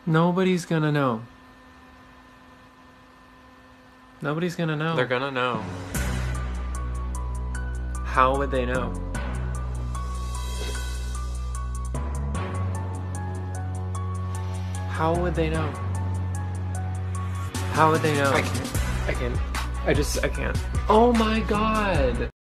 Nobody's gonna know. Nobody's gonna know. They're gonna know. How would they know? How would they know? How would they know? I can't. I can't. I can't. Oh my god!